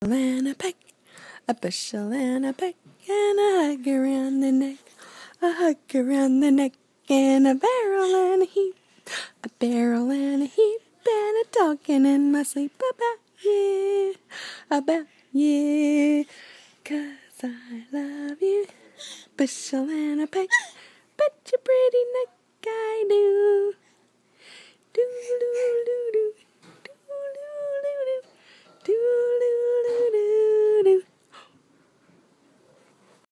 And a peck, a bushel and a peck, and a hug around the neck, a hug around the neck, and a barrel and a heap, a barrel and a heap, and a talking in my sleep about you, 'cause I love you. Bushel and a peck, but your pretty neck I do.